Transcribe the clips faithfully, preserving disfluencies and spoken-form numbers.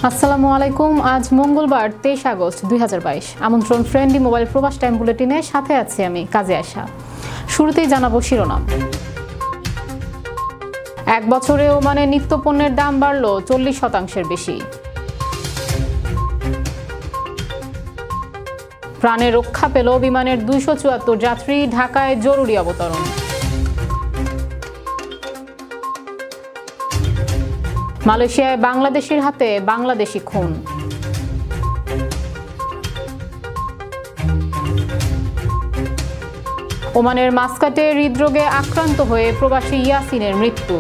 আসসালামু আলাইকুম। আজ মঙ্গলবার তেইশ আগস্ট দুই হাজার বাইশ। আমন্ত্রণ ফ্রেন্ডলি মোবাইল প্রবাস টাইম বুলেটিনে, সাথে আছি আমি কাজে আশা। শুরুতেই জানাবো শিরোনাম। এক বছরে ওমানে নিত্যপণ্যের দাম বাড়ল চল্লিশ শতাংশের বেশি। প্রাণে রক্ষা পেল বিমানের দুইশো চুয়াত্তর যাত্রী, ঢাকায় জরুরি অবতরণ। মালয়েশিয়ায় বাংলাদেশের হাতে বাংলাদেশি খুন। ওমানের মাসকাটে হৃদরোগে আক্রান্ত হয়ে প্রবাসী ইয়াসিনের মৃত্যু।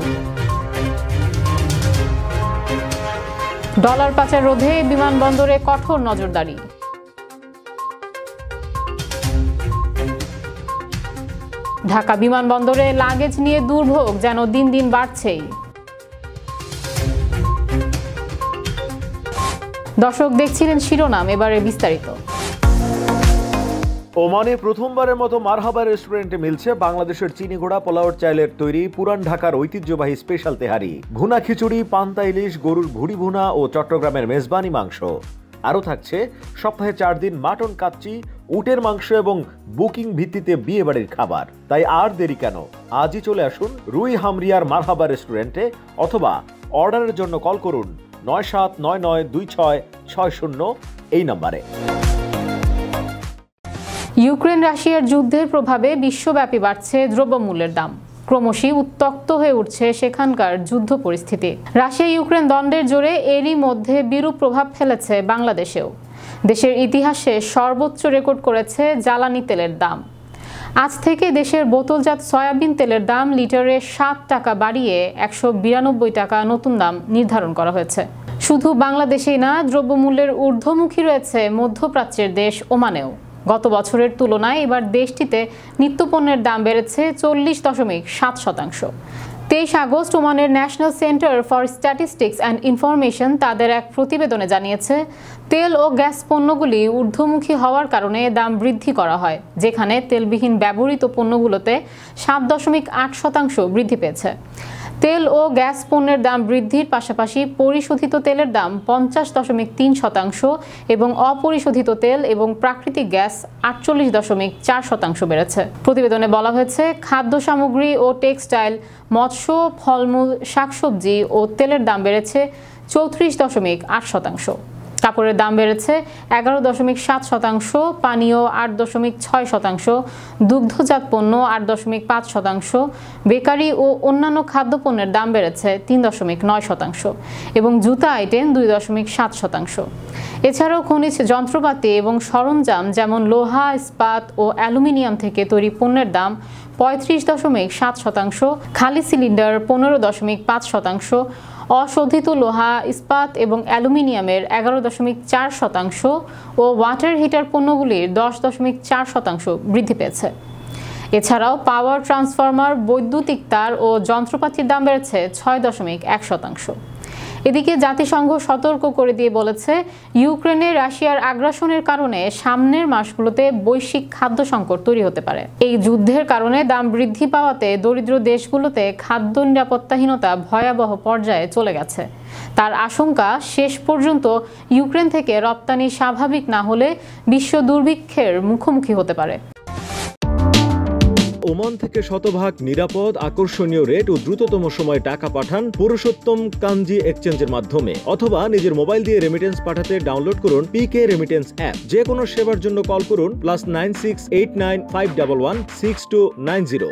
ডলার পাচার রোধে বিমানবন্দরে কঠোর নজরদারি। ঢাকা বিমানবন্দরে লাগেজ নিয়ে দুর্ভোগ যেন দিন দিন বাড়ছেই। দর্শক দেখছিলেন শিরোনাম, এবারে বিস্তারিত। ওমানে প্রথমবারের মতো মারহাবা রেস্টুরেন্টে মিলছে বাংলাদেশের চিনিঘোড়া পোলাওর চাইলের তৈরি পুরান ঢাকার ঐতিহ্যবাহী স্পেশাল তেহারি, ভুনা খিচুড়ি, পান্তা ইলিশ, গরুর ভুড়ি ভুনা ও চট্টগ্রামের মেজবানি মাংস। আরও থাকছে সপ্তাহে চার দিন মাটন কাচ্চি, উটের মাংস এবং বুকিং ভিত্তিতে বিয়ে বাড়ির খাবার। তাই আর দেরি কেন, আজই চলে আসুন রুই হামরিয়ার মারহাবা রেস্টুরেন্টে, অথবা অর্ডারের জন্য কল করুন নয় সাত নয় নয় দুই ছয় ছয় শূন্য এই নম্বরে। ইউক্রেন রাশিয়ার যুদ্ধের প্রভাবে বিশ্বব্যাপী বাড়ছে দ্রব্যমূল্যের দাম। ক্রমশই উত্তপ্ত হয়ে উঠছে সেখানকার যুদ্ধ পরিস্থিতি। রাশিয়া ইউক্রেন দ্বন্দ্বের জোরে এরই মধ্যে বিরূপ প্রভাব ফেলেছে বাংলাদেশেও। দেশের ইতিহাসে সর্বোচ্চ রেকর্ড করেছে জ্বালানি তেলের দাম। আজ থেকে দেশের বোতলজাত সয়াবিন তেলের দাম লিটারে সাত টাকা বাড়িয়ে একশো বিরানব্বই টাকা নতুন দাম নির্ধারণ করা হয়েছে। শুধু বাংলাদেশেই না, দ্রব্যমূল্যের ঊর্ধ্বমুখী রয়েছে মধ্যপ্রাচ্যের দেশ ওমানেও। গত বছরের তুলনায় এবার দেশটিতে নিত্যপণ্যের দাম বেড়েছে চল্লিশ দশমিক সাত শতাংশ। তেইশ আগস্ট ওমানের national centre for statistics and information তাদের এক প্রতিবেদনে জানিয়েছে, তেল ও গ্যাস পণ্যগুলি ঊর্ধ্বমুখী হওয়ার কারণে দাম বৃদ্ধি করা হয়, যেখানে তেলবিহীন ব্যবহৃত পণ্যগুলোতে সাত দশমিক আট শতাংশ বৃদ্ধি পেয়েছে। তেল ও গ্যাস পণ্যের দাম বৃদ্ধির পাশাপাশি পরিশোধিত তেলের দাম পঞ্চাশ দশমিক তিন শতাংশ এবং অপরিশোধিত তেল এবং প্রাকৃতিক গ্যাস আটচল্লিশ দশমিক চার শতাংশ বেড়েছে। প্রতিবেদনে বলা হয়েছে, খাদ্য সামগ্রী ও টেক্সটাইল, মৎস্য, ফলমূল, শাকসবজি ও তেলের দাম বেড়েছে চৌত্রিশ দশমিক আট শতাংশ। কাপড়ের দাম বেড়েছে এগারো দশমিক সাত শতাংশ, পানীয় আট দশমিক ছয় শতাংশ, দুগ্ধজাত পণ্য আট দশমিক পাঁচ শতাংশ, বেকারি ও অন্যান্য খাদ্যপণ্যের দাম বেড়েছে তিন দশমিক নয় শতাংশ এবং জুতা আইটেম দুই দশমিক সাত শতাংশ। এছাড়াও খনিজ যন্ত্রপাতি এবং সরঞ্জাম যেমন লোহা, ইস্পাত ও অ্যালুমিনিয়াম থেকে তৈরি পণ্যের দাম পঁয়ত্রিশ দশমিক সাত শতাংশ, খালি সিলিন্ডার পনেরো দশমিক পাঁচ শতাংশ, অশোধিত লোহা, ইস্পাত এবং অ্যালুমিনিয়ামের এগারো দশমিক চার শতাংশ ও ওয়াটার হিটার পণ্যগুলির দশ দশমিক চার শতাংশ বৃদ্ধি পেয়েছে। এছাড়াও পাওয়ার ট্রান্সফরমার, বৈদ্যুতিক তার ও যন্ত্রপাতির দাম বেড়েছে ছয় দশমিক এক শতাংশ। এদিকে জাতিসংঘ সতর্ক করে দিয়ে বলেছে, ইউক্রেনে রাশিয়ার আগ্রাসনের কারণে সামনের মাসগুলোতে বৈশ্বিক খাদ্য সংকট তৈরি হতে পারে। এই যুদ্ধের কারণে দাম বৃদ্ধি পাওয়াতে দরিদ্র দেশগুলোতে খাদ্য নিরাপত্তাহীনতা ভয়াবহ পর্যায়ে চলে গেছে। তার আশঙ্কা, শেষ পর্যন্ত ইউক্রেন থেকে রপ্তানি স্বাভাবিক না হলে বিশ্ব দুর্ভিক্ষের মুখোমুখি হতে পারে। ওমান থেকে শতভাগ নিরাপদ, আকর্ষণীয় রেট ও দ্রুততম সময়ে টাকা পাঠান পুরুষোত্তম কাঞ্জি এক্সচেঞ্জের মাধ্যমে, অথবা নিজের মোবাইল দিয়ে রেমিটেন্স পাঠাতে ডাউনলোড করুন পিকে রেমিটেন্স অ্যাপ। যে কোনো সেবার জন্য কল করুন plus nine six eight nine five one one six two nine zero.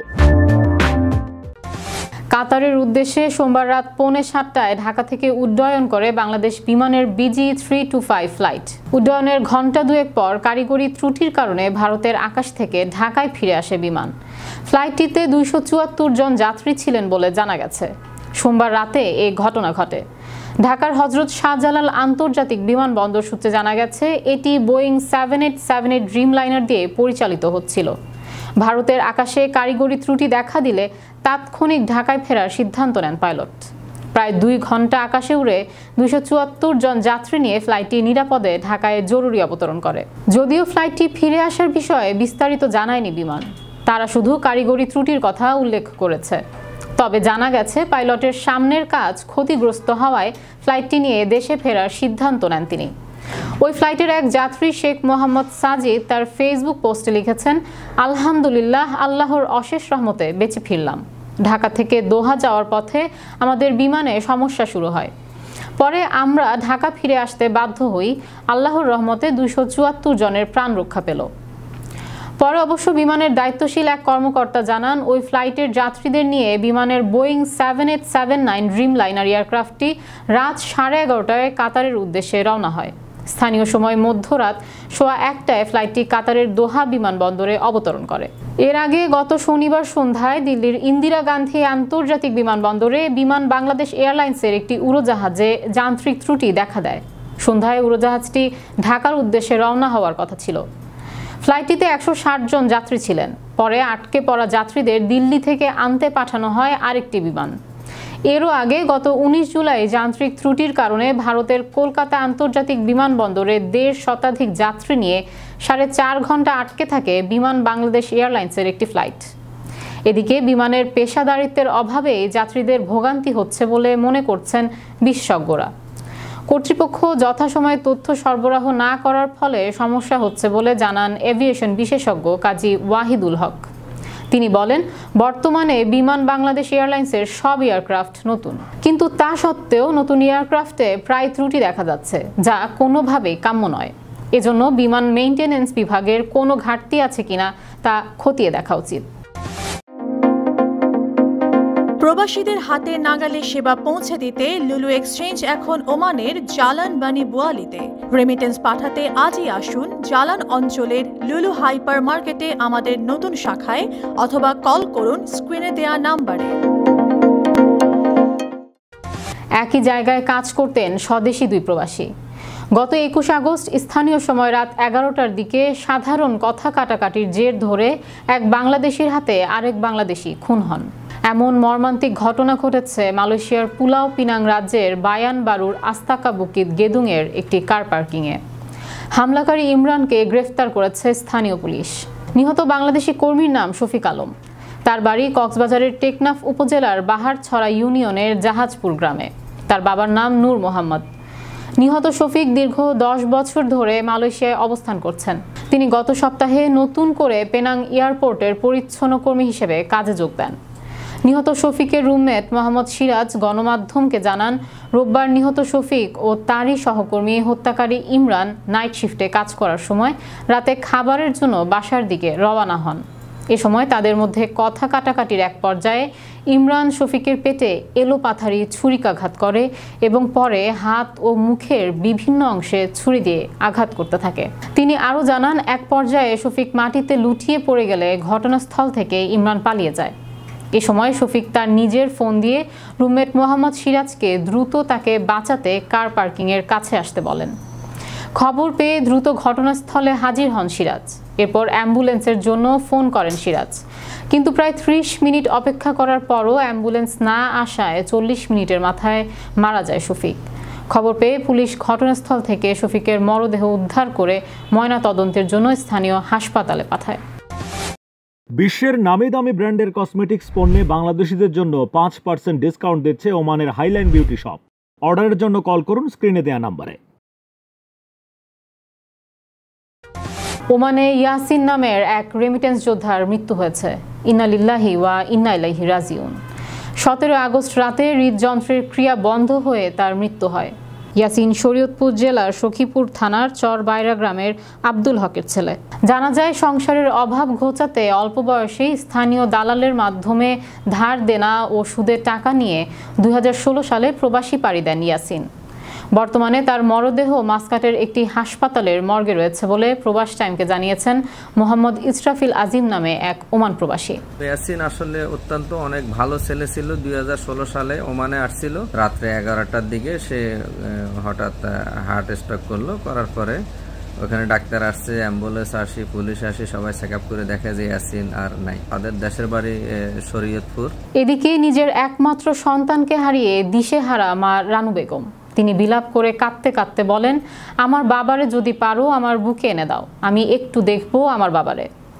কাতারের উদ্দেশ্যে সোমবার রাত পৌনে সাতটায় ঢাকা থেকে উড্ডয়ন করে বাংলাদেশ বিমানের BG three two five flight. উড্ডয়নের ঘণ্টা দুয়েক পর কারিগরি ত্রুটির কারণে ভারতের আকাশ থেকে ঢাকায় ফিরে আসে বিমান। ফ্লাইটটিতে দুইশো চুয়াত্তর জন যাত্রী ছিলেন বলে জানা গেছে। সোমবার রাতে এই ঘটনা ঘটে। ঢাকার হজরত শাহজালাল আন্তর্জাতিক বিমানবন্দর সূত্রে জানা গেছে, এটি Boeing seven eight seven eight Dreamliner দিয়ে পরিচালিত হচ্ছিল। ভারতের আকাশে কারিগরি ত্রুটি দেখা দিলে তাৎক্ষণিক ঢাকায় ফেরার সিদ্ধান্ত নেন পাইলট। প্রায় দুই ঘন্টা আকাশে উড়ে দুইশো চুয়াত্তর জন যাত্রী নিয়ে ফ্লাইটটি নিরাপদে ঢাকায় জরুরি অবতরণ করে। যদিও ফ্লাইটটি ফিরে আসার বিষয়ে বিস্তারিত জানায়নি বিমান, তারা শুধু কারিগরি ত্রুটির কথা উল্লেখ করেছে। তবে জানা গেছে পাইলটের সামনের কাজ ক্ষতিগ্রস্ত হওয়ায় ফ্লাইটটি নিয়ে দেশে ফেরার সিদ্ধান্ত নেন তিনি। ওই ফ্লাইটের এক যাত্রী শেখ মোহাম্মদ সাজিদ তার ফেসবুক পোস্টে লিখেছেন, আলহামদুলিল্লাহ, আল্লাহর অশেষ রহমতে বেঁচে ফিরলাম। ঢাকা থেকে দোহা যাওয়ার পথে আমাদের বিমানে সমস্যা শুরু হয়। পরে আমরা ঢাকা ফিরে আসতে বাধ্য হই। আল্লাহর রহমতে দুইশো চুয়াত্তর জনের প্রাণ রক্ষা পেল। পরে অবশ্য বিমানের দায়িত্বশীল এক কর্মকর্তা জানান, ওই ফ্লাইটের যাত্রীদের নিয়ে বিমানের Boeing seven eight seven nine Dreamliner এয়ারক্রাফটটি রাত সাড়ে এগারোটায় কাতারের উদ্দেশ্যে রওনা হয়। স্থানীয় সময় মধ্যরাত সোয়া একটায় ফ্লাইটটি কাতারের দোহা বিমানবন্দরে অবতরণ করে। এর আগে গত শনিবার সন্ধ্যায় দিল্লির ইন্দিরা গান্ধী আন্তর্জাতিক বিমানবন্দরে বিমান বাংলাদেশ এয়ারলাইন্সের একটি উড়োজাহাজে যান্ত্রিক ত্রুটি দেখা দেয়। সন্ধ্যায় উড়োজাহাজটি ঢাকার উদ্দেশ্যে রওনা হওয়ার কথা ছিল। ফ্লাইটটিতে একশো ষাট জন যাত্রী ছিলেন। পরে আটকে পড়া যাত্রীদের দিল্লি থেকে আনতে পাঠানো হয় আরেকটি বিমান। এরও আগে গত উনিশ জুলাই যান্ত্রিক ত্রুটির কারণে ভারতের কলকাতা আন্তর্জাতিক বিমানবন্দরে দেড় শতাধিক যাত্রী নিয়ে সাড়ে চার ঘন্টা আটকে থাকে বিমান বাংলাদেশ এয়ারলাইন্সের একটি ফ্লাইট। এদিকে বিমানের পেশাদারিত্বের অভাবে যাত্রীদের ভোগান্তি হচ্ছে বলে মনে করছেন বিশেষজ্ঞরা। কর্তৃপক্ষ যথাসময়ে তথ্য সরবরাহ না করার ফলে সমস্যা হচ্ছে বলে জানান এভিয়েশন বিশেষজ্ঞ কাজী ওয়াহিদুল হক। তিনি বলেন, বর্তমানে বিমান বাংলাদেশ এয়ারলাইন্সের সব এয়ারক্রাফট নতুন, কিন্তু তা সত্ত্বেও নতুন এয়ারক্রাফটে প্রায় ত্রুটি দেখা যাচ্ছে, যা কোনোভাবেই কাম্য নয়। এজন্য বিমান মেইনটেনেন্স বিভাগের কোনো ঘাটতি আছে কিনা তা খতিয়ে দেখা উচিত। প্রবাসীদের হাতে নাগালে সেবা পৌঁছে দিতে লুলু এক্সচেঞ্জ এখন ওমানের জালান বানি বুয়ালিতে। রেমিটেন্স পাঠাতে আজই আসুন জালান অঞ্চলের লুলু হাইপার মার্কেটে আমাদের নতুন শাখায়, অথবা কল করুন স্ক্রিনে দেয়া নাম্বারে। একই জায়গায় কাজ করতেন স্বদেশি দুই প্রবাসী। গত একুশ আগস্ট স্থানীয় সময় রাত এগারোটার দিকে সাধারণ কথা কাটাকাটির জের ধরে এক বাংলাদেশির হাতে আরেক বাংলাদেশি খুন হন। এমন মর্মান্তিক ঘটনা ঘটেছে মালয়েশিয়ার পুলাও পিনাং রাজ্যের বায়ান বারুর আস্তাকা বুকিত গেদুংয়ের একটি কার পার্কিংয়ে। হামলাকারী ইমরানকে গ্রেফতার করেছে স্থানীয় পুলিশ। নিহত বাংলাদেশি কর্মীর নাম শফিক আলম। তার বাড়ি কক্সবাজারের টেকনাফ উপজেলার বাহারছড়া ইউনিয়নের জাহাজপুর গ্রামে। তার বাবার নাম নূর মোহাম্মদ। নিহত শফিক দীর্ঘ দশ বছর ধরে মালয়েশিয়ায় অবস্থান করছেন। তিনি গত সপ্তাহে নতুন করে পেনাং এয়ারপোর্টের পরিচ্ছন্ন কর্মী হিসেবে কাজে যোগ দেন। নিহত শফিকের রুমমেট মোহাম্মদ সিরাজ গণমাধ্যমকে জানান, রোববার নিহত শফিক ও তারই সহকর্মী হত্যাকারী ইমরান নাইট শিফটে কাজ করার সময় রাতে খাবারের জন্য বাসার দিকে রওনা হন। এ সময় তাদের মধ্যে কথা কাটাকাটির এক পর্যায়ে ইমরান শফিকের পেটে এলোপাথারি ছুরিকাঘাত করে এবং পরে হাত ও মুখের বিভিন্ন অংশে ছুরি দিয়ে আঘাত করতে থাকে। তিনি আরও জানান, এক পর্যায়ে শফিক মাটিতে লুটিয়ে পড়ে গেলে ঘটনাস্থল থেকে ইমরান পালিয়ে যায়। এ সময় শফিক তার নিজের ফোন দিয়ে রুমমেট মোহাম্মদ সিরাজকে দ্রুত তাকে বাঁচাতে কার পার্কিংয়ের কাছে আসতে বলেন। খবর পেয়ে দ্রুত ঘটনাস্থলে হাজির হন সিরাজ। এরপর অ্যাম্বুলেন্সের জন্য ফোন করেন সিরাজ, কিন্তু প্রায় ত্রিশ মিনিট অপেক্ষা করার পরও অ্যাম্বুলেন্স না আসায় চল্লিশ মিনিটের মাথায় মারা যায় শফিক। খবর পেয়ে পুলিশ ঘটনাস্থল থেকে শফিকের মরদেহ উদ্ধার করে ময়নাতদন্তের জন্য স্থানীয় হাসপাতালে পাঠায়। বিশ্বের নামি দামি ব্র্যান্ডের কসমেটিক্স পণ্যে বাংলাদেশিদের জন্য পাঁচ পার্সেন্ট ডিসকাউন্ট দিচ্ছে ওমানের হাইলাইন বিউটি শপ। অর্ডারের জন্য কল করুন স্ক্রিনে দেয়া নাম্বারে। ওমানে ইয়াসিন নামের এক রেমিটেন্স যোদ্ধার মৃত্যু হয়েছে। ইন্না লিল্লাহি ওয়া ইন্না ইলাইহি রাজিউন। সতেরো আগস্ট রাতে হৃদযন্ত্রের ক্রিয়া বন্ধ হয়ে তার মৃত্যু হয়। ইয়াসিন শরীয়তপুর জেলার সখীপুর থানার চর বাইরা গ্রামের আব্দুল হকের ছেলে। জানা যায়, সংসারের অভাব ঘোচাতে অল্প বয়সেই স্থানীয় দালালের মাধ্যমে ধার দেনা ও সুদের টাকা নিয়ে দুই হাজার ষোলো সালে প্রবাসী পাড়ি দেন ইয়াসিন। বর্তমানে তার মরদেহ মাসকাটের একটি হাসপাতালের মর্গে রয়েছে বলে প্রবাশ টাইমকে জানিয়েছেন মোহাম্মদ ইসরাফিল আজিম নামে এক ওমান প্রবাসী। ইয়াসিন আসলে অত্যন্ত অনেক ভালো ছেলে ছিল। দুই হাজার ষোলো সালে ওমানে আসছিল। রাত্রে এগারোটার দিকে সে হঠাৎ হার্ট স্ট্রোক করলো। করার পরে ওখানে ডাক্তার আসছে, অ্যাম্বুলেন্স আসি, পুলিশ আসি, সবাই চেক আপ করে দেখে যে ইয়াসিন আর নাই। তাদের দেশের বাড়ি শরীয়তপুর। এদিকে নিজের একমাত্র সন্তানকে হারিয়ে দিশেহারা মা রানু বেগম। তিনি বিলাপ করে কাঁদতে কাঁদতে বলেন, আমার বাবারে যদি পারো আমার বুকে এনে দাও, আমি একটু দেখবো আমার বাবারে।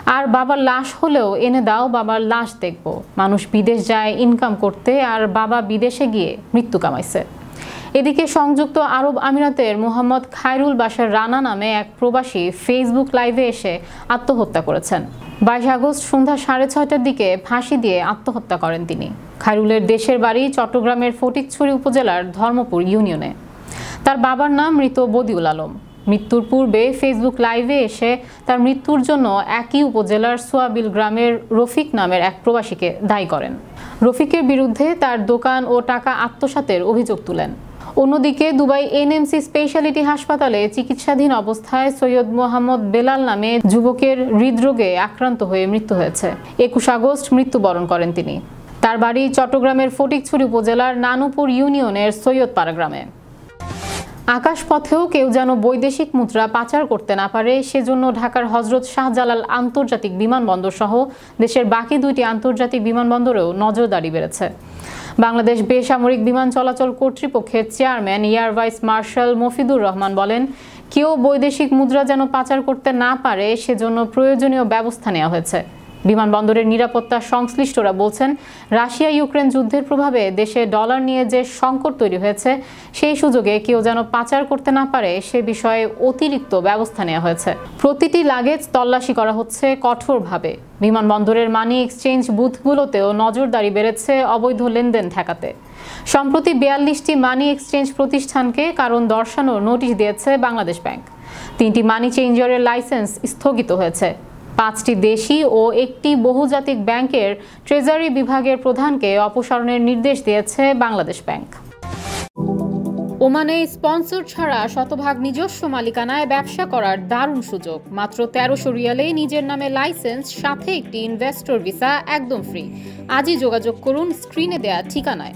আর বাবার লাশ হলেও এনে দাও, বাবার লাশ দেখব। মানুষ বিদেশ যায় ইনকাম করতে, আর বাবা বিদেশে গিয়ে মৃত্যু কামাইছে। এদিকে সংযুক্ত আরব আমিরাতের মোহাম্মদ খায়রুল বাশার রানা নামে এক প্রবাসী ফেসবুক লাইভে এসে আত্মহত্যা করেছেন। বাইশ আগস্ট সন্ধ্যা সাড়ে ছয়টার দিকে ফাঁসি দিয়ে আত্মহত্যা করেন তিনি। খায়রুলের দেশের বাড়ি চট্টগ্রামের ফটিকছড়ি উপজেলার ধর্মপুর ইউনিয়নে। তার বাবার নাম মৃত বদিউল আলম। মৃত্যুর পূর্বে ফেসবুক লাইভে এসে তার মৃত্যুর জন্য একই উপজেলার সোয়াবিল গ্রামের রফিক নামের এক প্রবাসীকে দায়ী করেন। রফিকের বিরুদ্ধে তার দোকান ও টাকা আত্মসাতের অভিযোগ তুলেন। অন্যদিকে দুবাই এনএমসি স্পেশালিটি হাসপাতালে চিকিৎসাধীন অবস্থায় সৈয়দ মোহাম্মদ বেলাল নামে যুবকের হৃদরোগে আক্রান্ত হয়ে মৃত্যু হয়েছে। একুশ আগস্ট মৃত্যুবরণ করেন তিনি। তার বাড়ি চট্টগ্রামের ফটিকছড়ি উপজেলার নানুপুর ইউনিয়নের সৈয়দপাড়া গ্রামে। আকাশপথেও কেউ যেন বৈদেশিক মুদ্রা পাচার করতে না পারে, সেজন্য ঢাকার হজরত শাহজালাল আন্তর্জাতিক বিমানবন্দর সহ দেশের বাকি দুইটি আন্তর্জাতিক বিমানবন্দরেও নজরদারি বেড়েছে। বাংলাদেশ বেসামরিক বিমান চলাচল কর্তৃপক্ষের chairman air vice marshal Mofidur Rahman বলেন, কেউ বৈদেশিক মুদ্রা যেন পাচার করতে না পারে সেজন্য প্রয়োজনীয় ব্যবস্থা নেওয়া হয়েছে। বিমানবন্দরের নিরাপত্তা সংশ্লিষ্টরা বলছেন, রাশিয়া ইউক্রেন যুদ্ধের প্রভাবে দেশে ডলার নিয়ে যে সংকট তৈরি হয়েছে, সেই সুযোগে কেউ যেন পাচার করতে না পারে সে বিষয়ে অতিরিক্ত ব্যবস্থা নেওয়া হয়েছে। প্রতিটি লাগেজ তল্লাশি করা হচ্ছে কঠোরভাবে। বিমানবন্দরের মানি এক্সচেঞ্জ বুথগুলোতেও নজরদারি বেড়েছে অবৈধ লেনদেন ঠেকাতে। সম্প্রতি বিয়াল্লিশটি মানি এক্সচেঞ্জ প্রতিষ্ঠানকে কারণ দর্শানোর নোটিশ দিয়েছে বাংলাদেশ ব্যাংক। তিনটি মানি চেঞ্জারের লাইসেন্স স্থগিত হয়েছে। পাঁচটি দেশি ও একটি বহুজাতিক ব্যাংকের ট্রেজারি বিভাগের প্রধানকে অপসারণের নির্দেশ দিয়েছে বাংলাদেশ ব্যাংক। ওমানে স্পন্সর ছাড়া শতভাগ নিজস্ব মালিকানায় ব্যবসা করার দারুণ সুযোগ। মাত্র তেরোশো রিয়ালেই নিজের নামে লাইসেন্স, সাথে একটি ইনভেস্টর ভিসা একদম ফ্রি। আজই যোগাযোগ করুন স্ক্রিনে দেয়া ঠিকানায়।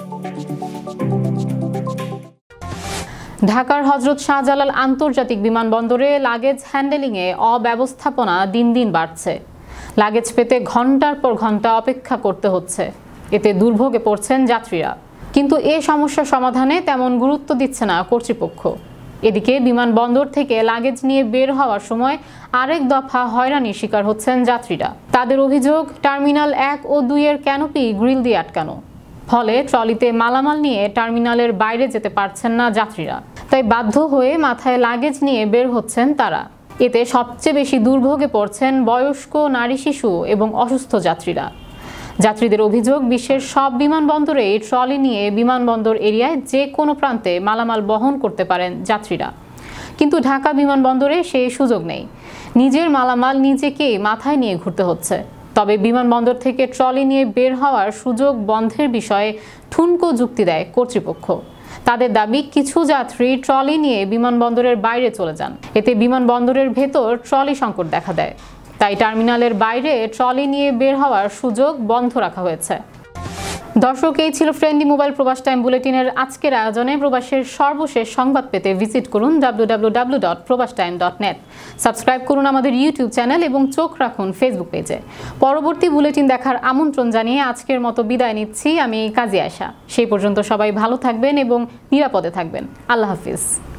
ঢাকার হজরত শাহজালাল আন্তর্জাতিক বিমানবন্দরে লাগেজ হ্যান্ডেলিংয়ে অব্যবস্থাপনা দিন দিন বাড়ছে। লাগেজ পেতে ঘন্টার পর ঘন্টা অপেক্ষা করতে হচ্ছে। এতে দুর্ভোগে পড়ছেন যাত্রীরা। কিন্তু এ সমস্যা সমাধানে তেমন গুরুত্ব দিচ্ছে না কর্তৃপক্ষ। এদিকে বিমানবন্দর থেকে লাগেজ নিয়ে বের হওয়ার সময় আরেক দফা হয়রানির শিকার হচ্ছেন যাত্রীরা। তাদের অভিযোগ, টার্মিনাল এক ও দুই এর ক্যানোপি গ্রিল দিয়ে আটকানো, ফলে ট্রলিতে মালামাল নিয়ে টার্মিনালের বাইরে যেতে পারছেন না যাত্রীরা। তাই বাধ্য হয়ে মাথায় লাগেজ নিয়ে বের হচ্ছেন তারা। এতে সবচেয়ে বেশি দুর্ভোগে পড়ছেন বয়স্ক, নারী, শিশু এবং অসুস্থ যাত্রীরা। যাত্রীদের অভিযোগ, বিশ্বের সব বিমানবন্দরেই ট্রলি নিয়ে বিমানবন্দর এরিয়ায় যে কোনো প্রান্তে মালামাল বহন করতে পারেন যাত্রীরা, কিন্তু ঢাকা বিমানবন্দরে সেই সুযোগ নেই। নিজের মালামাল নিজেকে মাথায় নিয়ে ঘুরতে হচ্ছে। তবে বিমানবন্দর থেকে ট্রলি নিয়ে বের হওয়ার সুযোগ বন্ধের বিষয়ে ঠুনকো যুক্তি দেয় কর্তৃপক্ষ। তাদের দাবি, কিছু যাত্রী ট্রলি নিয়ে বিমানবন্দরের বাইরে চলে যান। এতে বিমানবন্দরের ভেতর ট্রলি সংকট দেখা দেয়। তাই টার্মিনালের বাইরে ট্রলি নিয়ে বের হওয়ার সুযোগ বন্ধ রাখা হয়েছে। দর্শক, এই ছিল ফ্রেন্ডলি মোবাইল প্রবাস টাইম বুলেটিনের আজকের আয়োজনে। প্রবাসের সর্বশেষ সংবাদ পেতে ভিজিট করুন W W W dot Probash time dot net. Subscribe করুন আমাদের ইউটিউব চ্যানেল এবং চোখ রাখুন ফেসবুক পেজে। পরবর্তী বুলেটিন দেখার আমন্ত্রণ জানিয়ে আজকের মতো বিদায় নিচ্ছি আমি কাজী আয়েশা। সেই পর্যন্ত সবাই ভালো থাকবেন এবং নিরাপদে থাকবেন। আল্লাহ হাফিজ।